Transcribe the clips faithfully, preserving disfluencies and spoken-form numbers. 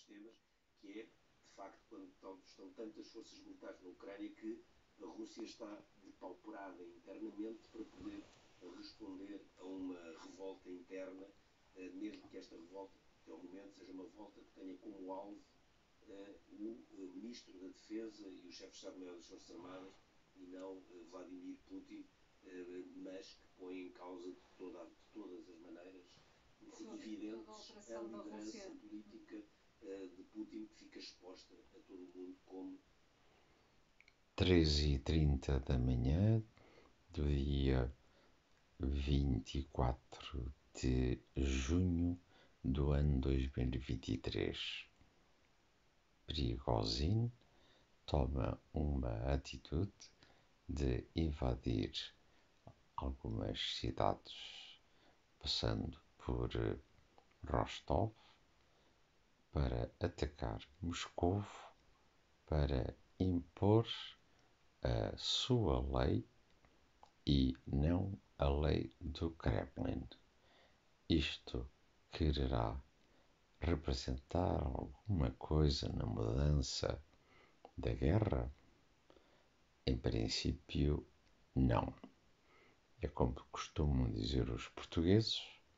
sistemas, que é, de facto, quando estão tantas forças militares na Ucrânia que a Rússia está depauperada internamente para poder responder a uma revolta interna, mesmo que esta revolta, até ao momento, seja uma revolta que tenha como alvo o Ministro da Defesa e o Chefe de Estado-Maior das Forças Armadas, e não Vladimir Putin, mas que põe em causa de, toda, de todas as maneiras evidentes a liderança política de Putin, que fica exposta a todo o mundo como... treze e trinta da manhã do dia vinte e quatro de junho do ano dois mil e vinte e três. Prigozhin toma uma atitude de invadir algumas cidades, passando por Rostov, para atacar Moscou, para impor a sua lei e não a lei do Kremlin. Isto quererá representar alguma coisa na mudança da guerra? Em princípio, não. É como costumam dizer os portugueses: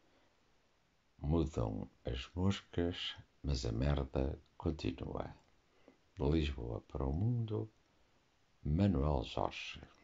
mudam as moscas, mas a merda continua. De Lisboa para o mundo, Manuel Jorge.